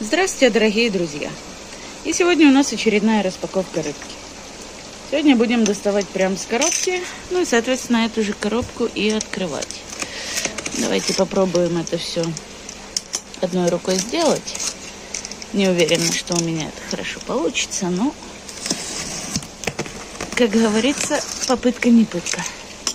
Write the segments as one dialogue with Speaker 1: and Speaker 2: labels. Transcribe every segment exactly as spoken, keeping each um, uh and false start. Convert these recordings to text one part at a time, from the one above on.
Speaker 1: Здравствуйте, дорогие друзья! И сегодня у нас очередная распаковка рыбки. Сегодня будем доставать прямо с коробки, ну и, соответственно, эту же коробку и открывать. Давайте попробуем это все одной рукой сделать. Не уверена, что у меня это хорошо получится, но, как говорится, попытка не пытка.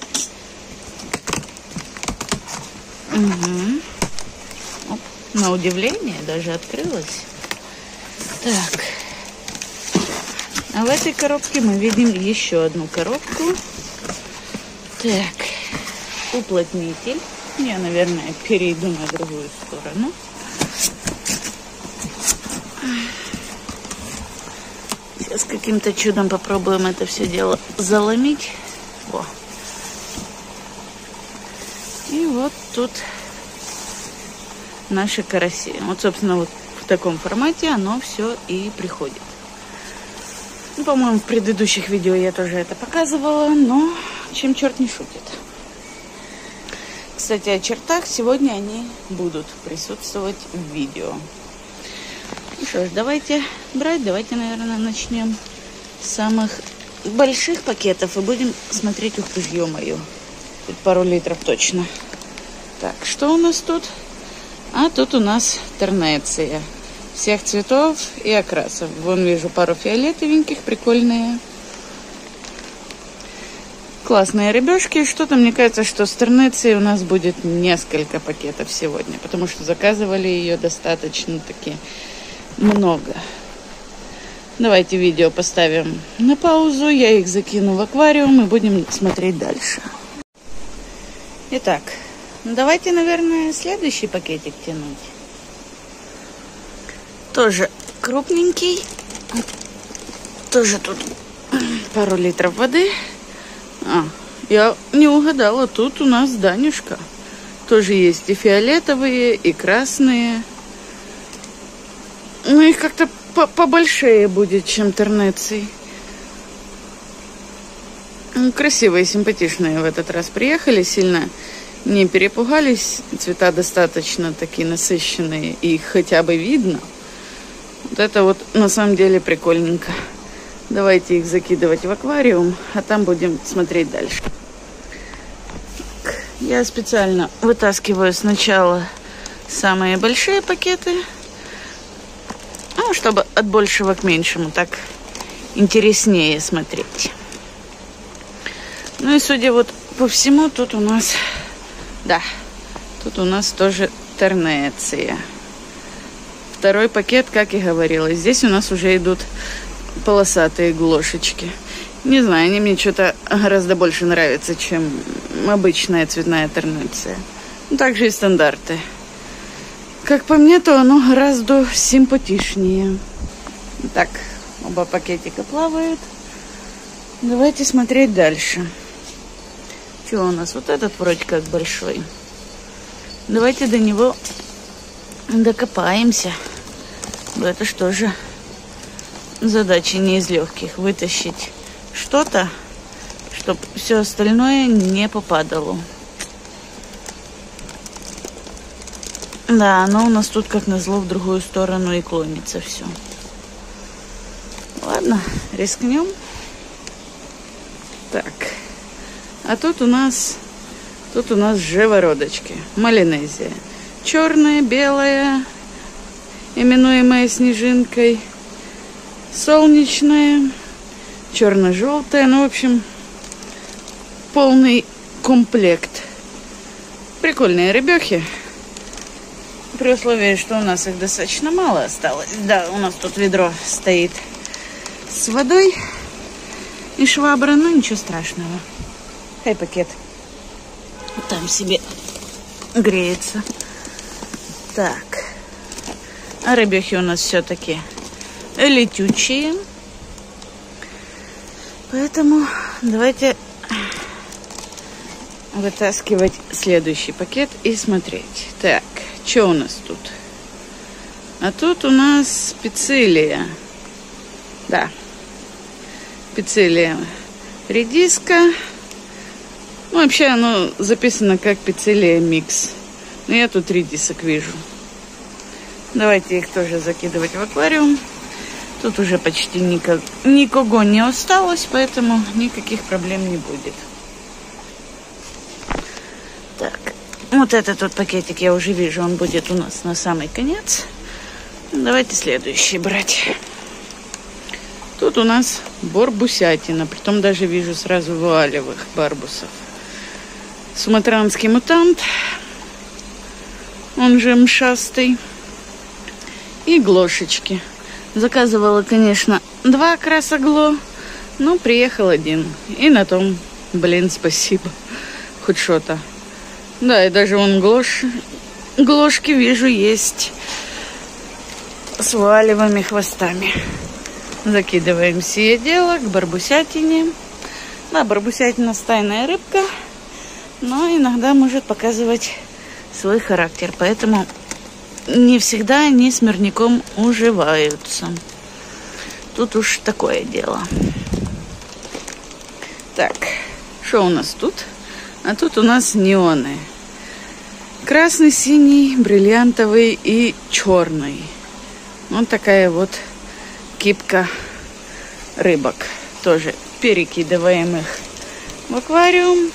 Speaker 1: Угу. Оп. На удивление даже открылась. Так. А в этой коробке мы видим еще одну коробку. Так. Уплотнитель. Я, наверное, перейду на другую сторону. Сейчас каким-то чудом попробуем это все дело заломить. О. И вот тут наши караси. Вот, собственно, вот в таком формате оно все и приходит. Ну, по-моему, в предыдущих видео я тоже это показывала, но чем черт не шутит. Кстати, о чертах сегодня они будут присутствовать в видео. Ну что ж, давайте брать, давайте, наверное, начнем с самых больших пакетов и будем смотреть. Ух ты, ё-моё, тут пару литров точно. Так, что у нас тут? А тут у нас тернеция всех цветов и окрасов. Вон вижу пару фиолетовеньких, прикольные. Классные рыбешки. Что-то мне кажется, что с тернецией у нас будет несколько пакетов сегодня, потому что заказывали ее достаточно-таки много. Давайте видео поставим на паузу, я их закину в аквариум и будем смотреть дальше. Итак, давайте, наверное, следующий пакетик тянуть. Тоже крупненький. Тоже тут пару литров воды. А, я не угадала, тут у нас Данюшка. Тоже есть и фиолетовые, и красные. Ну, их как-то побольшее будет, чем тернеций. Красивые, симпатичные в этот раз приехали, сильно не перепугались. Цвета достаточно такие насыщенные, и их хотя бы видно. Вот это вот на самом деле прикольненько. Давайте их закидывать в аквариум, а там будем смотреть дальше. Я специально вытаскиваю сначала самые большие пакеты, ну, чтобы от большего к меньшему так интереснее смотреть. Ну и судя вот по всему, тут у нас, да, тут у нас тоже тернеция. Второй пакет, как и говорила, здесь у нас уже идут полосатые глошечки. Не знаю, они мне что-то гораздо больше нравятся, чем обычная цветная тернеция. Ну, также и стандарты. Как по мне, то оно гораздо симпатичнее. Так, оба пакетика плавают. Давайте смотреть дальше. Что у нас? Вот этот вроде как большой. Давайте до него докопаемся. Это что же задача не из легких. Вытащить что-то, чтобы все остальное не попадало. Да, оно у нас тут как назло в другую сторону и клонится все. Ладно, рискнем. Так. А тут у нас тут у нас живородочки. Малинезия. Черная, белая, именуемая снежинкой. Солнечная, черно-желтая. Ну, в общем, полный комплект. Прикольные рыбехи. При условии, что у нас их достаточно мало осталось. Да, у нас тут ведро стоит с водой и швабра, но ничего страшного. Хай пакет. Вот там себе греется. Так. А рыбехи у нас все-таки летючие. Поэтому давайте вытаскивать следующий пакет и смотреть. Так, что у нас тут? А тут у нас пиццилия. Да. Пиццилия редиска. Ну, вообще оно записано как пиццилия микс. Но я тут редисок вижу. Давайте их тоже закидывать в аквариум. Тут уже почти никак, никого не осталось, поэтому никаких проблем не будет. Так, вот этот вот пакетик я уже вижу, он будет у нас на самый конец. Давайте следующий брать. Тут у нас барбусятина, притом даже вижу сразу вуалевых барбусов. Суматранский мутант, он же мшастый. И глошечки. Заказывала, конечно, два красогло, но приехал один. И на том, блин, спасибо. Хоть что-то. Да, и даже вон глош... глошки, вижу, есть с вуалевыми хвостами. Закидываем сие дело к барбусятине. Да, барбусятина стайная рыбка, но иногда может показывать свой характер. Поэтому не всегда они с мирняком уживаются. Тут уж такое дело. Так, что у нас тут? А тут у нас неоны. Красный, синий, бриллиантовый и черный. Вот такая вот кипка рыбок. Тоже перекидываем их в аквариум.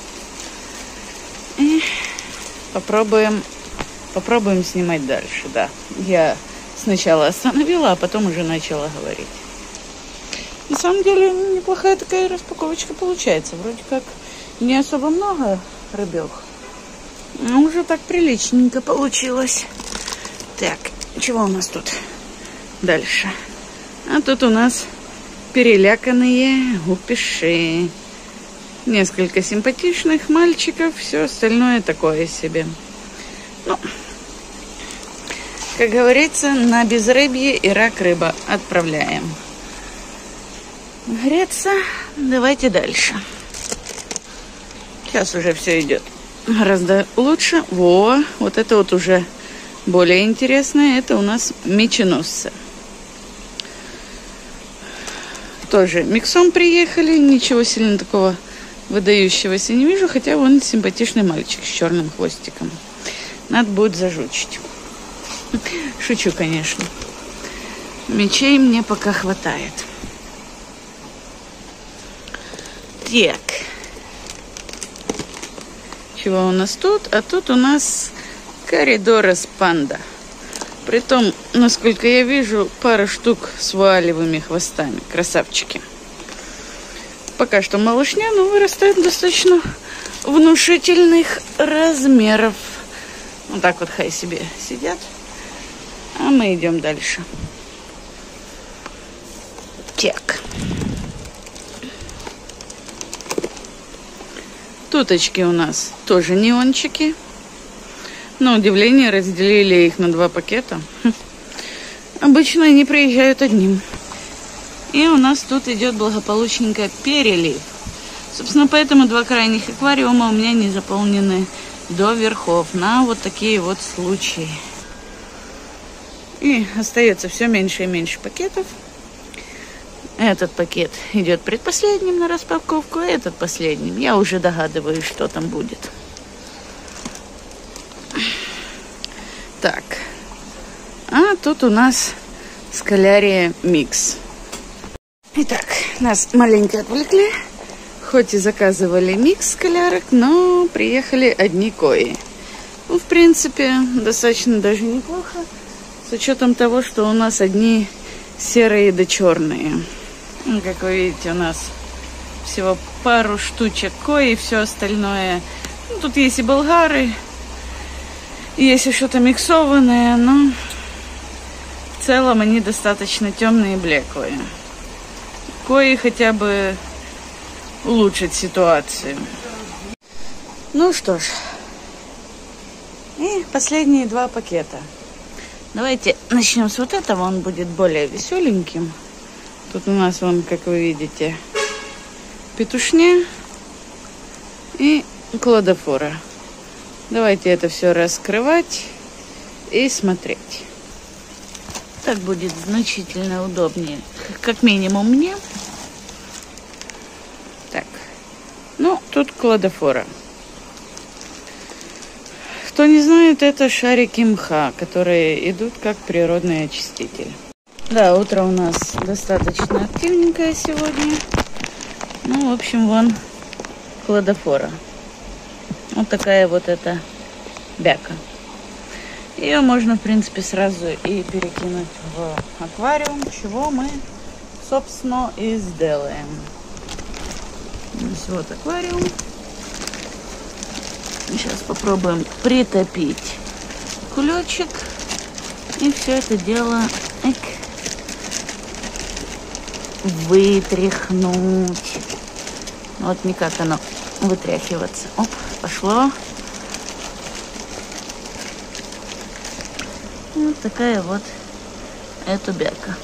Speaker 1: И попробуем, попробуем снимать дальше. Да, я сначала остановила, а потом уже начала говорить. На самом деле неплохая такая распаковочка получается. Вроде как не особо много рыбёх, но уже так приличненько получилось. Так, чего у нас тут дальше? А тут у нас переляканные гупиши. Несколько симпатичных мальчиков, все остальное такое себе. Ну, как говорится, на безрыбье и рак рыба отправляем греться. Давайте дальше. Сейчас уже все идет гораздо лучше. Во, вот это вот уже более интересное. Это у нас меченосцы. Тоже миксом приехали. Ничего сильно такого выдающегося не вижу. Хотя вон симпатичный мальчик с черным хвостиком. Надо будет зажучить. Шучу, конечно. Мечей мне пока хватает. Так. Чего у нас тут? А тут у нас коридорес панда. Притом, насколько я вижу, пара штук с вуалевыми хвостами. Красавчики. Пока что малышня, но вырастает достаточно внушительных размеров. Вот так вот хай себе сидят. А мы идем дальше. Так. Туточки у нас тоже неончики. На удивление разделили их на два пакета. Обычно они приезжают одним. И у нас тут идет благополучненько перелив. Собственно, поэтому два крайних аквариума у меня не заполнены до верхов на вот такие вот случаи. И остается все меньше и меньше пакетов. Этот пакет идет предпоследним на распаковку, а этот последним. Я уже догадываюсь, что там будет. Так. А тут у нас скалярия микс. Итак, нас маленько отвлекли. Хоть и заказывали микс скалярок, но приехали одни кои. Ну, в принципе, достаточно даже неплохо. С учетом того, что у нас одни серые да черные. Ну, как вы видите, у нас всего пару штучек кои и все остальное. Ну, тут есть и болгары, есть и что-то миксованное, но в целом они достаточно темные и блеклые. Кои хотя бы улучшить ситуацию. Ну что ж. И последние два пакета. Давайте начнем с вот этого. Он будет более веселеньким. Тут у нас, вон, как вы видите, петушня и кладофора. Давайте это все раскрывать и смотреть. Так будет значительно удобнее. Как минимум мне. Так. Ну, тут кладофора. Кто не знает, это шарики мха, которые идут как природный очиститель. Да, утро у нас достаточно активненькое сегодня. Ну, в общем, вон хладофора. Вот такая вот эта бяка. Ее можно, в принципе, сразу и перекинуть в аквариум, чего мы, собственно, и сделаем. Вот аквариум. Сейчас попробуем притопить кулечек. И все это дело эк, вытряхнуть. Вот никак оно вытряхиваться. Оп, пошло. Вот такая вот эта бяка.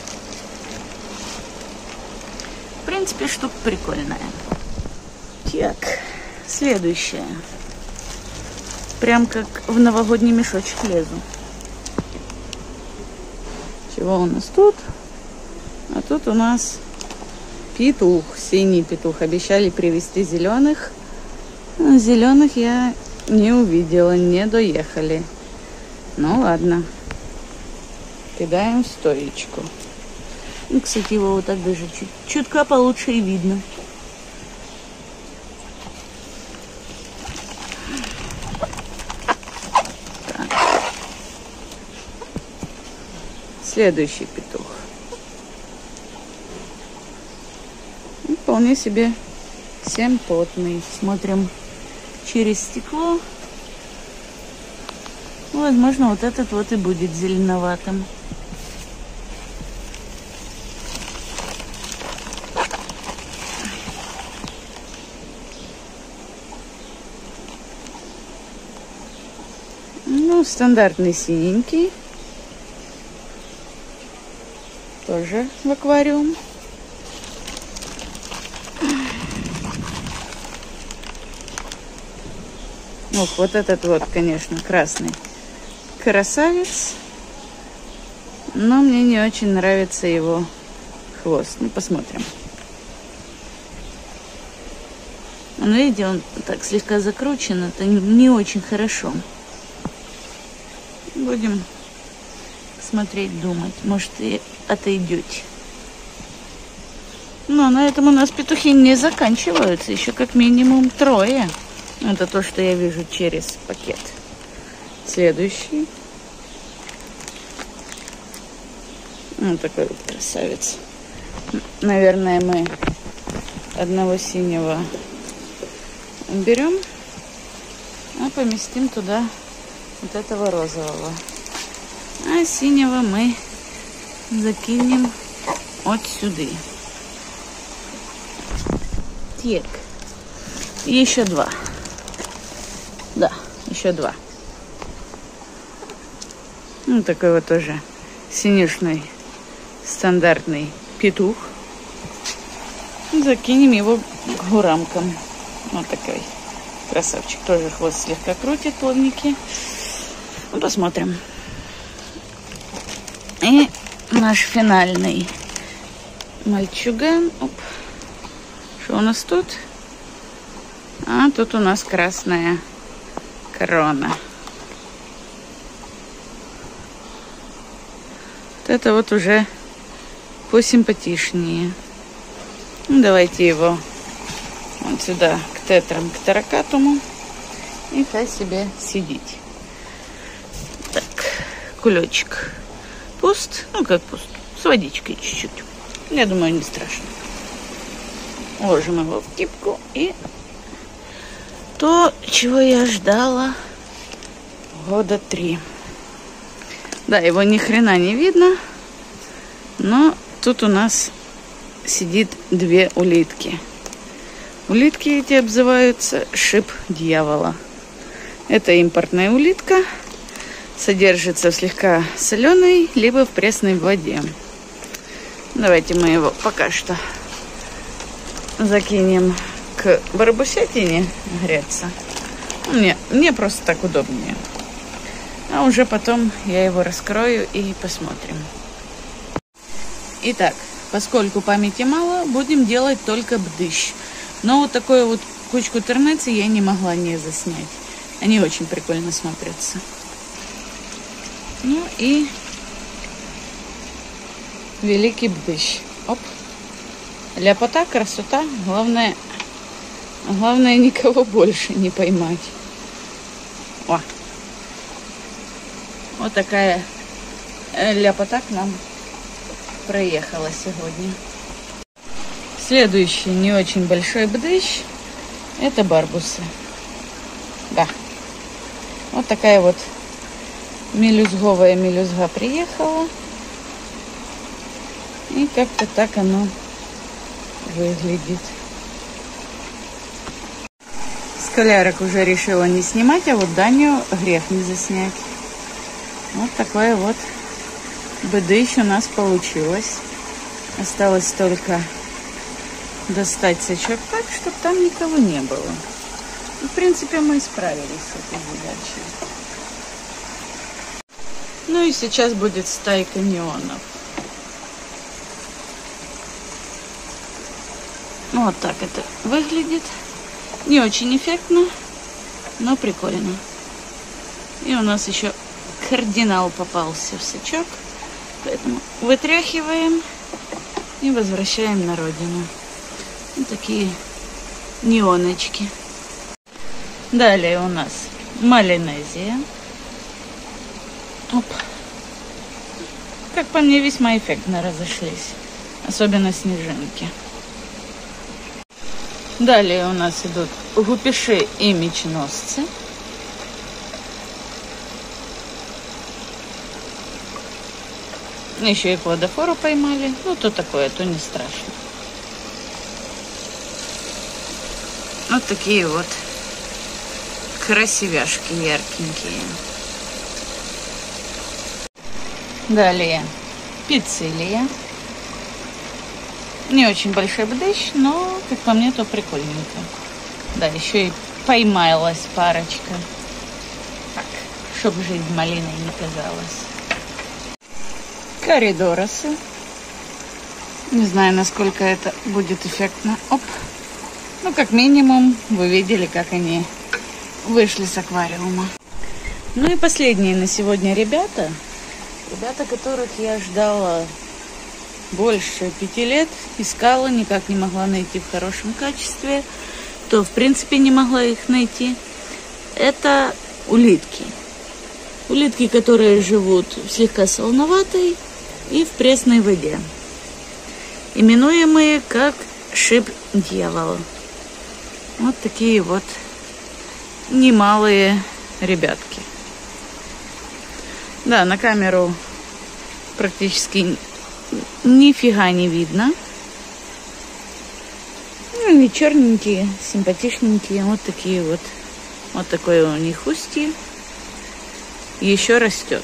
Speaker 1: В принципе, штука прикольная. Так, следующее. Прям как в новогодний мешочек лезу. Чего у нас тут? А тут у нас петух, синий петух. Обещали привезти зеленых. Зеленых я не увидела, не доехали. Ну ладно. Кидаем в стоечку. Ну, кстати, его вот так даже чуть, чутка получше и видно. Так. Следующий петух. Вполне себе симпотный. Смотрим через стекло. Возможно, вот этот вот и будет зеленоватым. Ну, стандартный синенький. Тоже в аквариум. Ох, вот этот вот, конечно, красный. Красавец. Но мне не очень нравится его хвост. Ну, посмотрим. Ну, видите, он так слегка закручен. Это не, не очень хорошо. Будем смотреть, думать. Может, и отойдете. Но на этом у нас петухи не заканчиваются. Еще как минимум трое. Это то, что я вижу через пакет. Следующий. Вот такой вот красавец. Наверное, мы одного синего уберем, а поместим туда вот этого розового. А синего мы закинем вот сюда. Так. Еще два. Да, еще два. Ну, такой вот тоже синюшный стандартный петух. Закинем его к гурамкам. Вот такой красавчик. Тоже хвост слегка крутит, плавники. Ну, посмотрим. И наш финальный мальчуган. Оп. Что у нас тут? А тут у нас красная корона. Вот это вот уже посимпатичнее. Ну, давайте его вот сюда, к тетрам, к таракатуму. И хай себе сидеть. Так, кулечек пуст. Ну, как пуст. С водичкой чуть-чуть. Я думаю, не страшно. Ложим его в кипку. И то, чего я ждала года три. Да, его ни хрена не видно. Но тут у нас сидит две улитки. Улитки эти обзываются шип дьявола. Это импортная улитка. Содержится в слегка соленой, либо в пресной воде. Давайте мы его пока что закинем к барбусятине греться. Мне, мне просто так удобнее. А уже потом я его раскрою и посмотрим. Итак, поскольку памяти мало, будем делать только бдыщ. Но вот такую вот кучку тернеции я не могла не заснять. Они очень прикольно смотрятся. Ну и великий бдыщ. Оп. Ляпота, красота. Главное, главное никого больше не поймать. О. Вот такая ляпота к нам проехала сегодня. Следующий не очень большой бдыщ — это барбусы. Да. Вот такая вот мелюзговая мелюзга приехала. И как-то так оно выглядит. Скалярок уже решила не снимать, а вот Даню грех не заснять. Вот такое вот бдыщ у нас получилось. Осталось только достать сачок так, чтобы там никого не было. И, в принципе, мы справились с этой задачей. Ну и сейчас будет стайка неонов. Вот так это выглядит. Не очень эффектно, но прикольно. И у нас еще кардинал попался в сачок. Поэтому вытряхиваем и возвращаем на родину. Вот такие неоночки. Далее у нас Малинезия. Оп. Как по мне, весьма эффектно разошлись. Особенно снежинки. Далее у нас идут гупиши и меченосцы. Еще и плодофору поймали. Ну, то такое, то не страшно. Вот такие вот красивяшки яркенькие. Далее пиццилия. Не очень большой бдыщ, но, как по мне, то прикольненько. Да, еще и поймалась парочка. Так, чтобы жизнь малиной не казалась. Коридоросы. Не знаю, насколько это будет эффектно. Оп. Ну, как минимум, вы видели, как они вышли с аквариума. Ну и последние на сегодня ребята. Ребята, которых я ждала больше пяти лет, искала, никак не могла найти в хорошем качестве, то в принципе не могла их найти. Это улитки. Улитки, которые живут в слегка солоноватой и в пресной воде. Именуемые как шип дьявола. Вот такие вот немалые ребятки. Да, на камеру практически нифига не видно. Ну, они черненькие, симпатичненькие. Вот такие вот. Вот такое у них устье. Еще растет.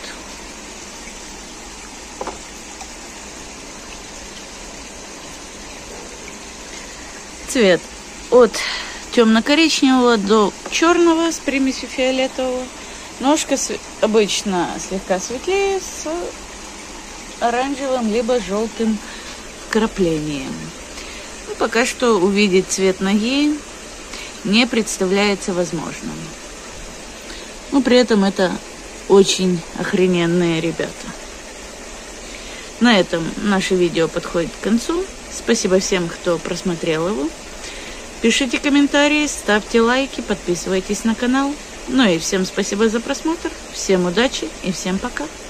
Speaker 1: Цвет от темно-коричневого до черного с примесью фиолетового. Ножка обычно слегка светлее с оранжевым либо желтым вкраплением. И пока что увидеть цвет ноги не представляется возможным. Но при этом это очень охрененные ребята. На этом наше видео подходит к концу. Спасибо всем, кто просмотрел его. Пишите комментарии, ставьте лайки, подписывайтесь на канал. Ну и всем спасибо за просмотр. Всем удачи и всем пока.